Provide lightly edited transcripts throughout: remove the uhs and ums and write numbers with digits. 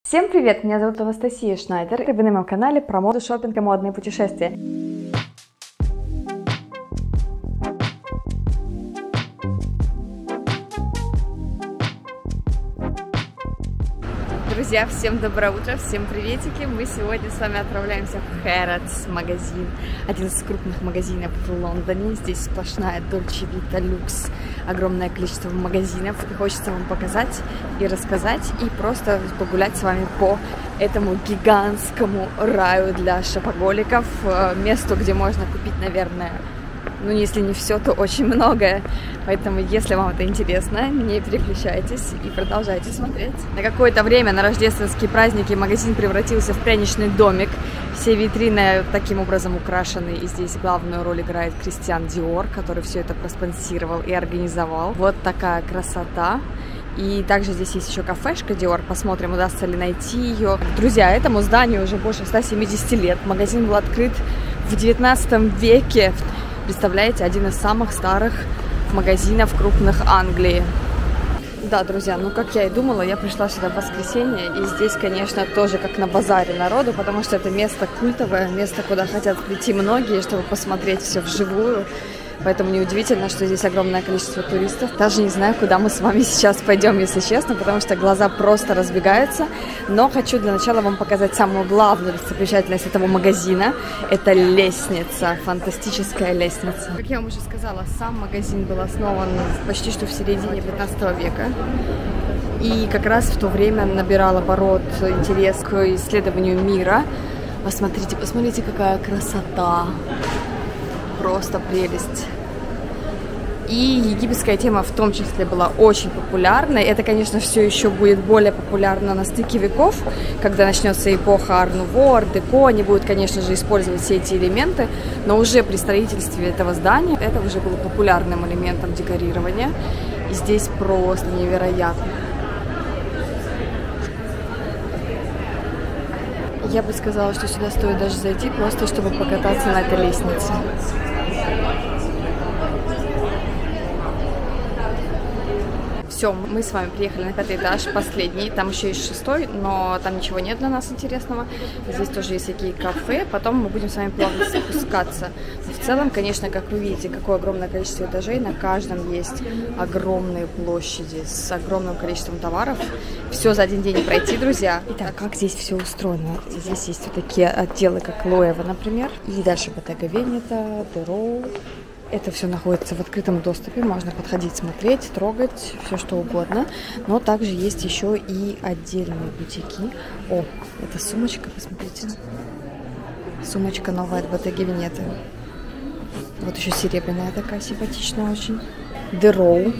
Всем привет! Меня зовут Анастасия Шнайдер, и вы на моем канале про моду, шопинг и модные путешествия. Друзья, всем доброе утро, всем приветики! Мы сегодня с вами отправляемся в Harrods магазин, один из крупных магазинов в Лондоне. Здесь сплошная Dolce Vita Luxe, огромное количество магазинов. И хочется вам показать и рассказать, и просто погулять с вами по этому гигантскому раю для шопоголиков, месту, где можно купить, наверное, ну, если не все, то очень многое. Поэтому, если вам это интересно, не переключайтесь и продолжайте смотреть. На какое-то время на рождественские праздники магазин превратился в пряничный домик. Все витрины таким образом украшены. И здесь главную роль играет Кристиан Диор, который все это проспонсировал и организовал. Вот такая красота. И также здесь есть еще кафешка Dior. Посмотрим, удастся ли найти ее. Друзья, этому зданию уже больше 170 лет. Магазин был открыт в 19 веке. Представляете, один из самых старых магазинов крупных Англии. Да, друзья, ну как я и думала, я пришла сюда в воскресенье, и здесь, конечно, тоже как на базаре народу, потому что это место культовое, место, куда хотят прийти многие, чтобы посмотреть все вживую. Поэтому неудивительно, что здесь огромное количество туристов. Даже не знаю, куда мы с вами сейчас пойдем, если честно, потому что глаза просто разбегаются. Но хочу для начала вам показать самую главную достопримечательность этого магазина. Это лестница, фантастическая лестница. Как я вам уже сказала, сам магазин был основан почти что в середине 15 века. И как раз в то время набирал оборот интерес к исследованию мира. Посмотрите, посмотрите, какая красота! Просто прелесть. И египетская тема в том числе была очень популярной. Это, конечно, все еще будет более популярно на стыке веков, когда начнется эпоха Ар-Нуво, Ар-Деко. Они будут, конечно же, использовать все эти элементы, но уже при строительстве этого здания это уже было популярным элементом декорирования. И здесь просто невероятно. Я бы сказала, что сюда стоит даже зайти, просто чтобы покататься на этой лестнице. Все, мы с вами приехали на 5-й этаж, последний, там еще есть 6-й, но там ничего нет для нас интересного. Здесь тоже есть всякие кафе, потом мы будем с вами плавно спускаться. В целом, конечно, как вы видите, какое огромное количество этажей, на каждом есть огромные площади с огромным количеством товаров. Все за один день не пройти, друзья. Итак, как здесь все устроено? Здесь есть вот такие отделы, как Loewe, например, и дальше Bottega Veneta, Theroux. Это все находится в открытом доступе, можно подходить, смотреть, трогать, все что угодно. Но также есть еще и отдельные бутики. О, это сумочка, посмотрите. Сумочка новая от Bottega Veneta. Вот еще серебряная такая, симпатичная очень. Theroux.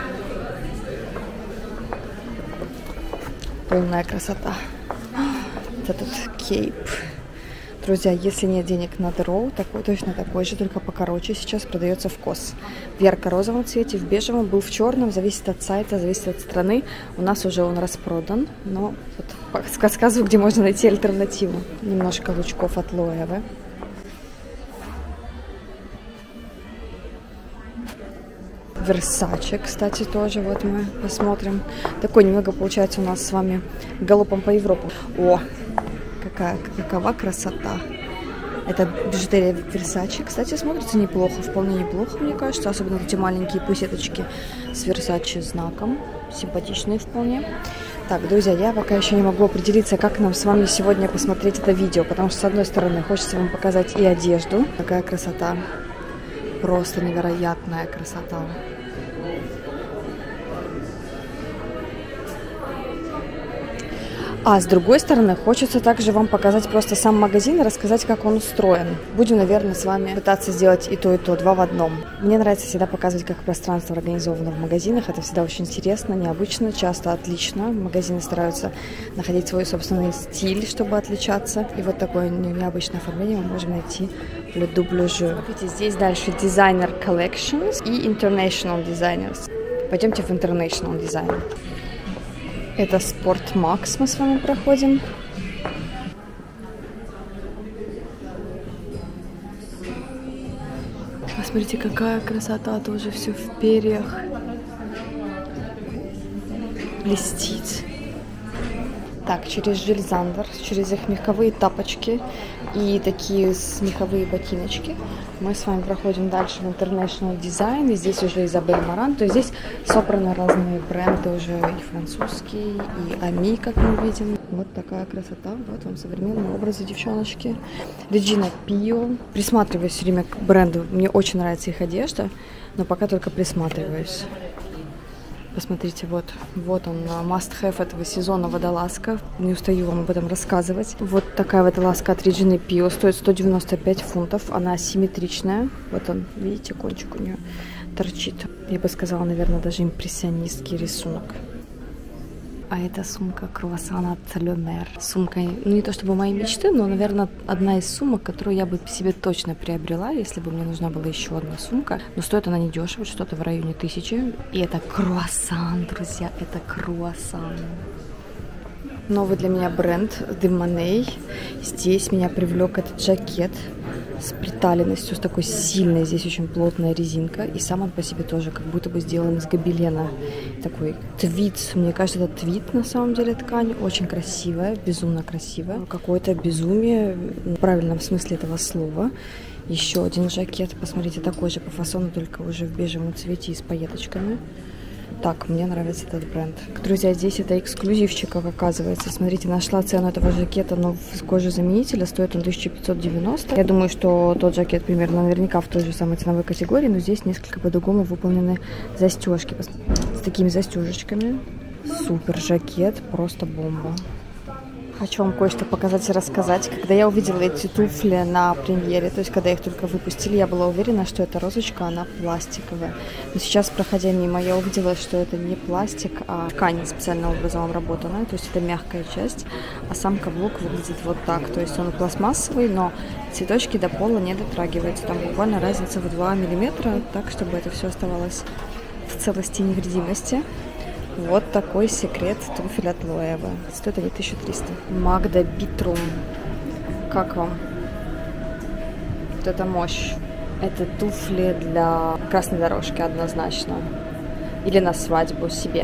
Полная красота. Вот этот кейп. Друзья, если нет денег на Theroux, точно такой же, только покороче, сейчас продается в COS. В ярко-розовом цвете, в бежевом, был в черном, зависит от сайта, зависит от страны. У нас уже он распродан, но вот подсказываю, где можно найти альтернативу. Немножко лучков от Loewe. Versace, кстати, тоже, вот мы посмотрим. Такой немного получается у нас с вами галопом по Европе. О! Какова красота. Это бижутерия Versace. Кстати, смотрится неплохо, вполне неплохо, мне кажется. Особенно эти маленькие пусеточки с Versace знаком. Симпатичные вполне. Так, друзья, я пока еще не могу определиться, как нам с вами сегодня посмотреть это видео. Потому что, с одной стороны, хочется вам показать и одежду. Какая красота. Просто невероятная красота. А с другой стороны, хочется также вам показать просто сам магазин и рассказать, как он устроен. Будем, наверное, с вами пытаться сделать и то, два в одном. Мне нравится всегда показывать, как пространство организовано в магазинах. Это всегда очень интересно, необычно, часто отлично. Магазины стараются находить свой собственный стиль, чтобы отличаться. И вот такое необычное оформление мы можем найти в Le Double Jeu. Смотрите, здесь дальше Designer Collections и International Designers. Пойдемте в International Design. Это Sport Max мы с вами проходим. Посмотрите, какая красота, тоже все в перьях. Блестит. Так, через Жильзандер, через их меховые тапочки и такие меховые ботиночки мы с вами проходим дальше в International Design. И здесь уже Изабель Маран. То есть здесь собраны разные бренды уже и французские, и Ами, как мы видим. Вот такая красота. Вот вам современные образы, девчоночки. Реджина Пио. Присматриваюсь все время к бренду. Мне очень нравится их одежда, но пока только присматриваюсь. Посмотрите, вот он, must-have этого сезона водолазка. Не устаю вам об этом рассказывать. Вот такая водолазка от Реджины Пио. Стоит 195 фунтов. Она асимметричная. Вот он, видите, кончик у нее торчит. Я бы сказала, наверное, даже импрессионистский рисунок. А это сумка круассан от Le Mer. Сумка, ну не то чтобы моей мечты, но, наверное, одна из сумок, которую я бы себе точно приобрела, если бы мне нужна была еще одна сумка. Но стоит она недешево, что-то в районе 1000. И это круассан, друзья, это круассан. Новый для меня бренд De Monet. Здесь меня привлек этот жакет с приталенностью, с такой сильной, здесь очень плотная резинка. И сам он по себе тоже как будто бы сделан из гобелена. Такой твид, мне кажется, это твид на самом деле ткань. Очень красивая, безумно красивая. Какое-то безумие в правильном смысле этого слова. Еще один жакет, посмотрите, такой же по фасону, только уже в бежевом цвете и с пайеточками. Так, мне нравится этот бренд. Друзья, здесь это эксклюзивчик, как оказывается. Смотрите, нашла цену этого жакета, но в кожезаменителя стоит он 1590. Я думаю, что тот жакет примерно наверняка в той же самой ценовой категории, но здесь несколько по-другому выполнены застежки. С такими застежечками. Супер жакет, просто бомба. Хочу вам кое-что показать и рассказать. Когда я увидела эти туфли на премьере, то есть когда их только выпустили, я была уверена, что эта розочка, она пластиковая. Но сейчас, проходя мимо, я увидела, что это не пластик, а ткань специальным образом обработанная, то есть это мягкая часть, а сам каблук выглядит вот так. То есть он пластмассовый, но цветочки до пола не дотрагиваются. Там буквально разница в 2 миллиметра, так, чтобы это все оставалось в целости и невредимости. Вот такой секрет туфель от Лоэва. Стоит они 1300. Магда Битрум. Как вам? Вот это мощь. Это туфли для красной дорожки однозначно. Или на свадьбу себе.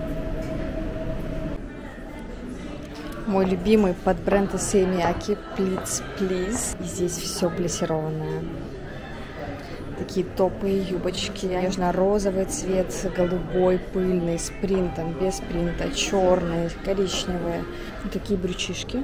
Мой любимый под бренд Семиаки Pleats Please. И здесь все плессированное. Такие топы, юбочки, нежно-розовый цвет, голубой, пыльный, с принтом, без принта, черные, коричневые. Вот такие брючишки.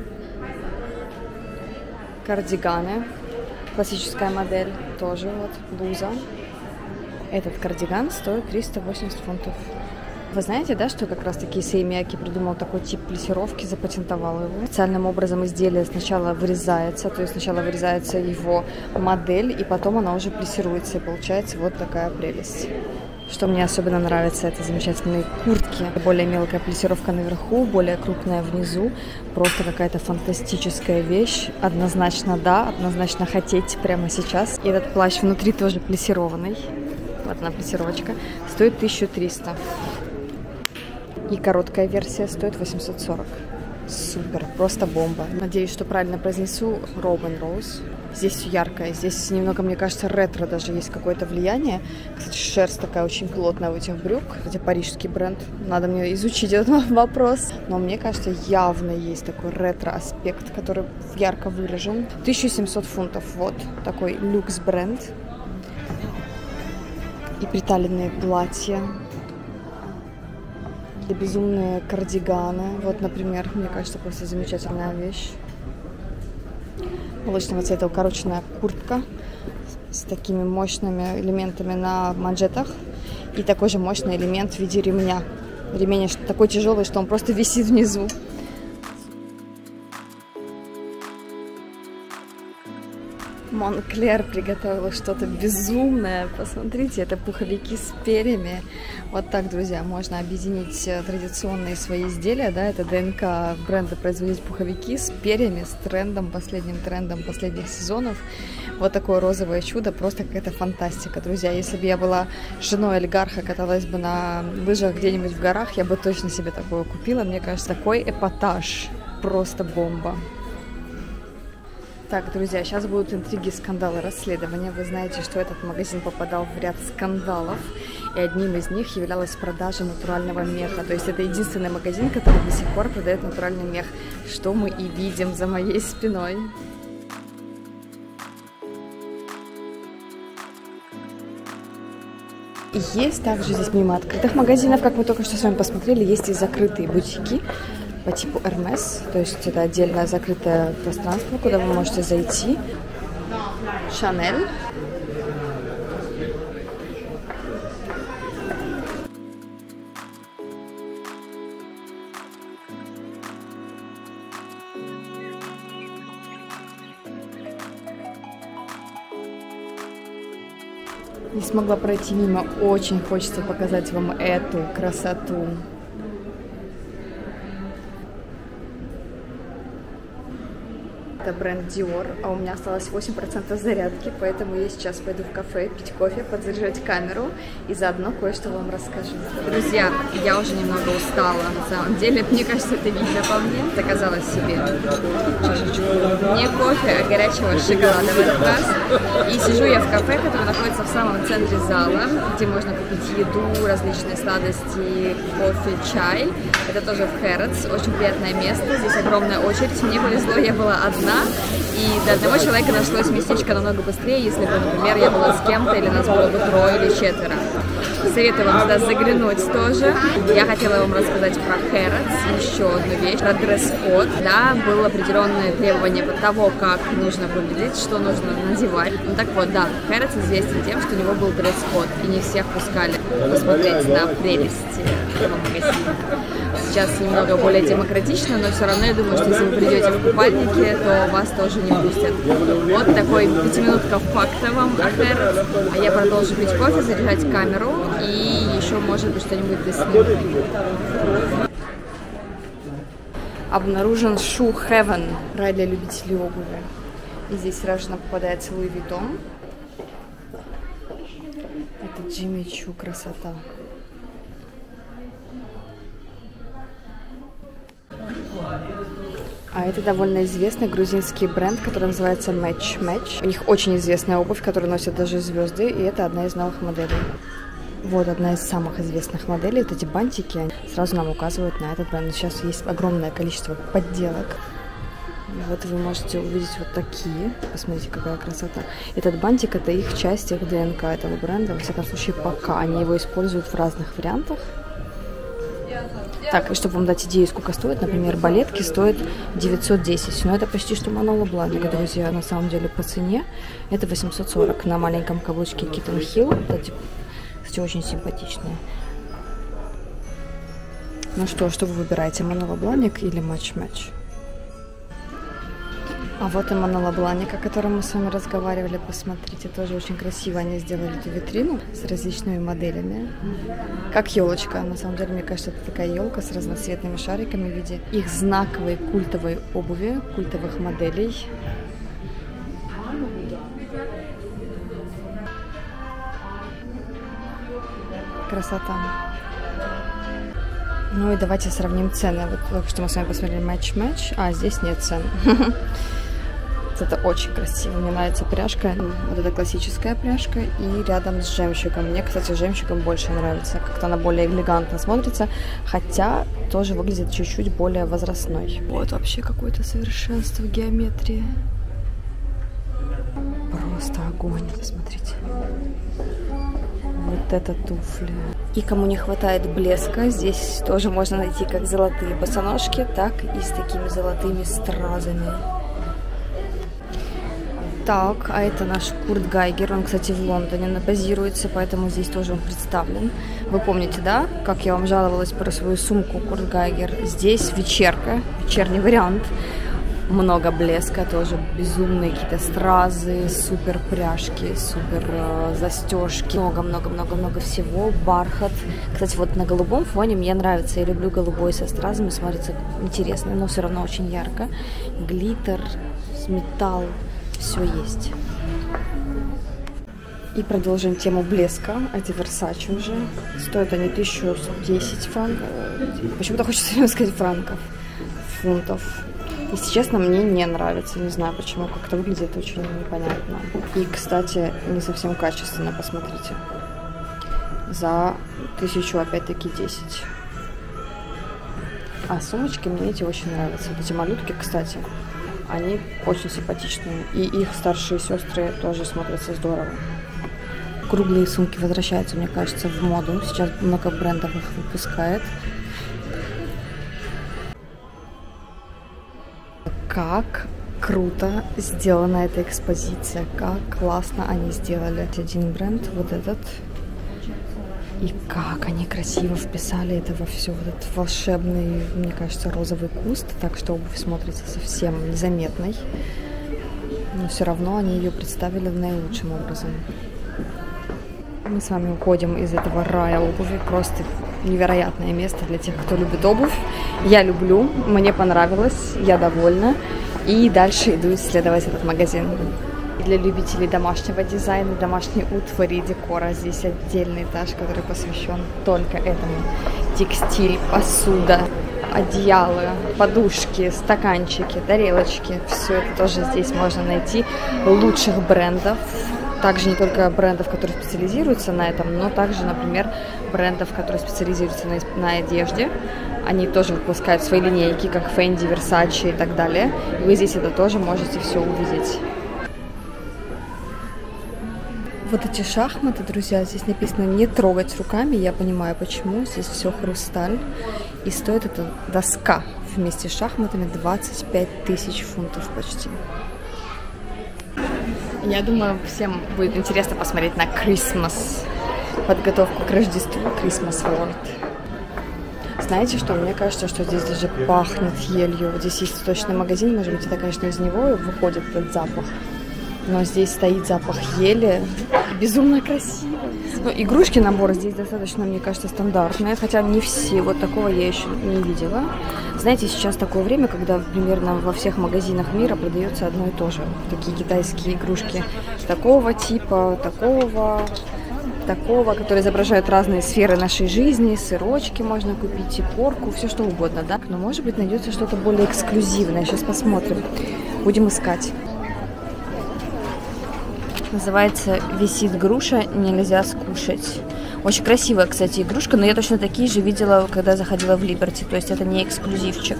Кардиганы. Классическая модель. Тоже вот блуза. Этот кардиган стоит 380 фунтов. Вы знаете, да, что как раз таки Семиаки придумал такой тип плессировки, запатентовал его. Специальным образом изделие сначала вырезается, то есть сначала вырезается его модель, и потом она уже плессируется, и получается вот такая прелесть. Что мне особенно нравится, это замечательные куртки. Более мелкая плессировка наверху, более крупная внизу. Просто какая-то фантастическая вещь. Однозначно да, однозначно хотеть прямо сейчас. И этот плащ внутри тоже плессированный. Вот она плессировочка. Стоит 1300. И короткая версия стоит 840. Супер, просто бомба. Надеюсь, что правильно произнесу. Robin Rose. Здесь все яркое. Здесь немного, мне кажется, ретро даже есть какое-то влияние. Кстати, шерсть такая очень плотная у этих брюк. Кстати, парижский бренд. Надо мне изучить этот вопрос. Но мне кажется, явно есть такой ретро-аспект, который ярко выражен. 1700 фунтов. Вот такой люкс бренд. И приталенные платья. И безумные кардиганы. Вот, например, мне кажется, просто замечательная вещь. Молочного цвета укороченная куртка с такими мощными элементами на манжетах. И такой же мощный элемент в виде ремня. Ремень такой тяжелый, что он просто висит внизу. Монклер приготовила что-то безумное. Посмотрите, это пуховики с перьями. Вот так, друзья, можно объединить традиционные свои изделия. Да, это ДНК бренда производить пуховики с перьями, с трендом, последним трендом последних сезонов. Вот такое розовое чудо, просто какая-то фантастика, друзья. Если бы я была женой олигарха, каталась бы на лыжах где-нибудь в горах, я бы точно себе такое купила. Мне кажется, такой эпатаж. Просто бомба. Так, друзья, сейчас будут интриги, скандалы, расследования. Вы знаете, что этот магазин попадал в ряд скандалов, и одним из них являлась продажа натурального меха. То есть это единственный магазин, который до сих пор продает натуральный мех, что мы и видим за моей спиной. И есть также здесь, мимо открытых магазинов, как мы только что с вами посмотрели, есть и закрытые бутики по типу Hermes, то есть это отдельное закрытое пространство, куда вы можете зайти. Chanel. Не смогла пройти мимо, очень хочется показать вам эту красоту. Это бренд Dior, а у меня осталось 8% зарядки, поэтому я сейчас пойду в кафе пить кофе, подзаряжать камеру и заодно кое-что вам расскажу. Друзья, я уже немного устала, на самом деле, мне кажется, это видно по мне. Заказала себе чашечку не кофе, а горячего шоколада в этот раз. И сижу я в кафе, которое находится в самом центре зала, где можно купить еду, различные сладости, кофе, чай. Это тоже в Harrods, очень приятное место, здесь огромная очередь. Мне повезло, я была одна. И до одного человека нашлось местечко намного быстрее, если бы, например, я была с кем-то, или нас было бы 3 или 4. Советую вам сюда заглянуть тоже. Я хотела вам рассказать про Harrods, еще одну вещь, про дресс-код. Да, было определенное требование по того, как нужно выглядеть, что нужно надевать. Ну так вот, да, Harrods известен тем, что у него был дресс-код, и не всех пускали посмотреть на прелести этого магазина. Сейчас немного более демократично, но все равно я думаю, что если вы придете в купальнике, то вас тоже не пустят. Вот такой 5-минутка факта вам о Harrods. А я продолжу пить кофе, заряжать камеру и еще, может быть, что-нибудь досниму. Обнаружен Shoe Heaven, рай для любителей обуви. И здесь сразу же нам попадается Louis Vuitton. Это Jimmy Choo, красота. А это довольно известный грузинский бренд, который называется Match Match. У них очень известная обувь, которую носят даже звезды, и это одна из новых моделей. Вот одна из самых известных моделей. Вот эти бантики они сразу нам указывают на этот бренд. Сейчас есть огромное количество подделок. Вот вы можете увидеть вот такие. Посмотрите, какая красота. Этот бантик — это их часть, их ДНК этого бренда. Во всяком случае, пока они его используют в разных вариантах. Так, и чтобы вам дать идею, сколько стоит, например, балетки стоят 910. Но это почти что Manolo Blahnik, друзья, на самом деле по цене. Это 840 на маленьком каблучке Kitten Hill. Кстати, очень симпатичные. Ну что вы выбираете, Manolo Blahnik или Match Match? А вот и Manolo Blahnik, о котором мы с вами разговаривали. Посмотрите, тоже очень красиво они сделали эту витрину с различными моделями. Как елочка. На самом деле, мне кажется, это такая елка с разноцветными шариками в виде их знаковой культовой обуви, культовых моделей. Красота. Ну и давайте сравним цены. Вот только что мы с вами посмотрели Match Match, а здесь нет цен. Это очень красиво. Мне нравится пряжка. Вот эта классическая пряжка и рядом с жемчугом. Мне, кстати, с жемчугом больше нравится. Как-то она более элегантно смотрится. Хотя тоже выглядит чуть-чуть более возрастной. Вот вообще какое-то совершенство геометрии. Просто огонь. Посмотрите. Вот это туфли. И кому не хватает блеска, здесь тоже можно найти как золотые босоножки, так и с такими золотыми стразами. Так, а это наш Курт Гайгер. Он, кстати, в Лондоне базируется, поэтому здесь тоже он представлен. Вы помните, да, как я вам жаловалась про свою сумку Курт Гайгер? Здесь вечерка, вечерний вариант. Много блеска, тоже безумные какие-то стразы, супер пряжки, супер застежки, много-много-много-много всего, бархат. Кстати, вот на голубом фоне мне нравится, я люблю голубой со стразами, смотрится интересно, но все равно очень ярко. Глиттер, металл, все есть. И продолжим тему блеска. Эти Versace уже. Стоят они 1010 франков. Почему-то хочется сказать франков. фунтов. Если честно, мне не нравится. Не знаю почему, как-то выглядит очень непонятно. И, кстати, не совсем качественно, посмотрите. За 1000, опять-таки, 10. А сумочки мне эти очень нравятся. Вот эти малютки, кстати, они очень симпатичные. И их старшие сестры тоже смотрятся здорово. Круглые сумки возвращаются, мне кажется, в моду. Сейчас много брендов их выпускает. Как круто сделана эта экспозиция, как классно они сделали. Один бренд, вот этот. И как они красиво вписали это во все, вот этот волшебный, мне кажется, розовый куст, так что обувь смотрится совсем незаметной. Но все равно они ее представили наилучшим образом. Мы с вами уходим из этого рая обуви, просто невероятное место для тех, кто любит обувь. Я люблю, мне понравилось, я довольна. И дальше иду исследовать этот магазин. Для любителей домашнего дизайна, домашней утвари, декора. Здесь отдельный этаж, который посвящен только этому. Текстиль, посуда, одеяла, подушки, стаканчики, тарелочки. Все это тоже здесь можно найти. Лучших брендов. Также не только брендов, которые специализируются на этом, но также, например, брендов, которые специализируются на одежде. Они тоже выпускают свои линейки, как Fendi, Versace и так далее. И вы здесь это тоже можете все увидеть. Вот эти шахматы, друзья, здесь написано не трогать руками. Я понимаю, почему. Здесь все хрусталь. И стоит эта доска вместе с шахматами 25 000 фунтов почти. Я думаю, всем будет интересно посмотреть на Christmas, подготовку к Рождеству, Christmas World. Знаете что? Мне кажется, что здесь даже пахнет елью. Вот здесь есть цветочный магазин, может быть, это, конечно, из него выходит этот запах. Но здесь стоит запах ели. Безумно красиво. Ну, игрушки, набор здесь достаточно, мне кажется, стандартные. Хотя не все. Вот такого я еще не видела. Знаете, сейчас такое время, когда примерно во всех магазинах мира продается одно и то же. Такие китайские игрушки такого типа, такого, которые изображают разные сферы нашей жизни. Сырочки можно купить, и порку, все что угодно, да? Но, может быть, найдется что-то более эксклюзивное. Сейчас посмотрим. Будем искать. Называется «Висит груша, нельзя скушать». Очень красивая, кстати, игрушка, но я точно такие же видела, когда заходила в Liberty. То есть это не эксклюзивчик.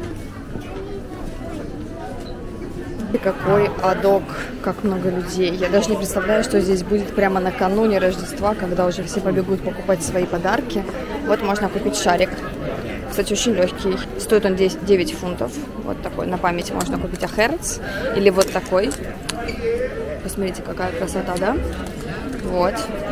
И какой адок, как много людей. Я даже не представляю, что здесь будет прямо накануне Рождества, когда уже все побегут покупать свои подарки. Вот можно купить шарик. Кстати, очень легкий. Стоит он 9 фунтов. Вот такой. На память можно купить Harrods. Или вот такой. Посмотрите, какая красота, да? Вот.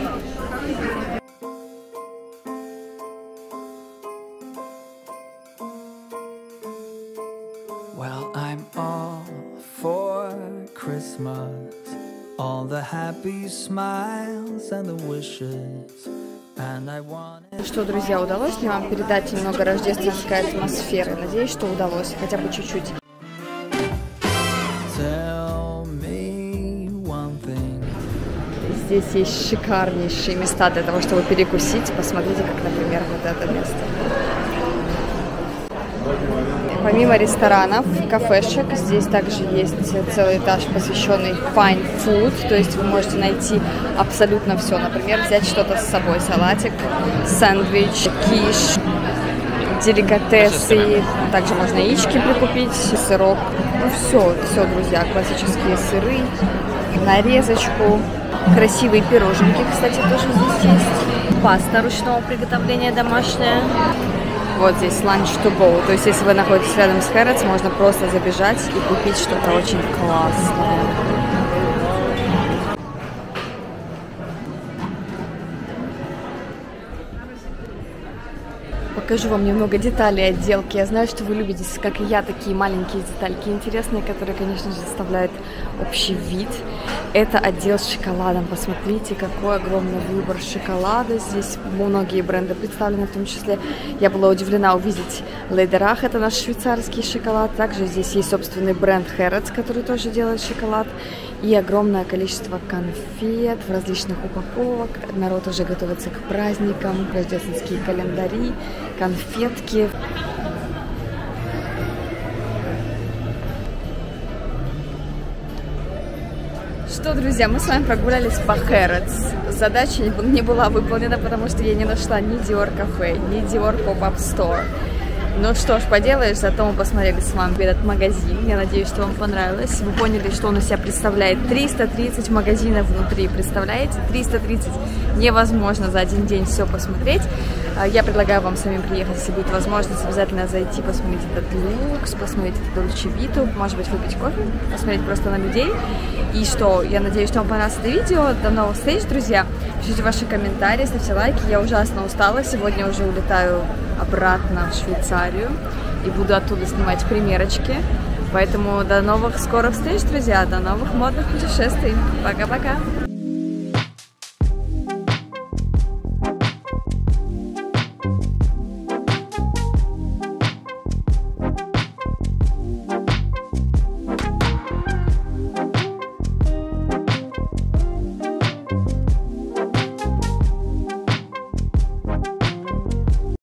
Well, I'm all for Christmas, all the happy smiles and the wishes. Ну что, друзья, удалось мне вам передать немного рождественской атмосферы? Надеюсь, что удалось, хотя бы чуть-чуть. Здесь есть шикарнейшие места для того, чтобы перекусить. Посмотрите, как, например, вот это место. Помимо ресторанов, кафешек, здесь также есть целый этаж, посвященный fine food, то есть вы можете найти абсолютно все. Например, взять что-то с собой, салатик, сэндвич, киш, деликатесы, также можно яички прикупить, сырок. Ну все, друзья, классические сыры, нарезочку, красивые пироженки, кстати, тоже здесь есть. Паста ручного приготовления домашняя. Вот здесь lunch to go, то есть если вы находитесь рядом с Harrods, можно просто забежать и купить что-то очень классное. Покажу вам немного деталей отделки. Я знаю, что вы любите, как и я, такие маленькие детальки интересные, которые, конечно же, составляют общий вид. Это отдел с шоколадом. Посмотрите, какой огромный выбор шоколада. Здесь многие бренды представлены, в том числе я была удивлена увидеть Лейдерах, это наш швейцарский шоколад. Также здесь есть собственный бренд Harrods, который тоже делает шоколад. И огромное количество конфет в различных упаковок. Народ уже готовится к праздникам, рождественские календари, конфетки. что, друзья, мы с вами прогулялись по Harrods. Задача не была выполнена, потому что я не нашла ни Dior кафе, ни Dior Pop-Up Store. Ну что ж, поделаешь, зато мы посмотрели с вами этот магазин. Я надеюсь, что вам понравилось. Вы поняли, что он из себя представляет 330 магазинов внутри. Представляете? 330. Невозможно за один день все посмотреть. Я предлагаю вам самим приехать, если будет возможность, обязательно зайти, посмотреть этот люкс, посмотреть этот Dolce Vita, может быть, выпить кофе, посмотреть просто на людей. И что, я надеюсь, что вам понравилось это видео. До новых встреч, друзья. Пишите ваши комментарии, ставьте лайки. Я ужасно устала. Сегодня уже улетаю обратно в Швейцарию и буду оттуда снимать примерочки. Поэтому до новых скорых встреч, друзья. До новых модных путешествий. Пока-пока.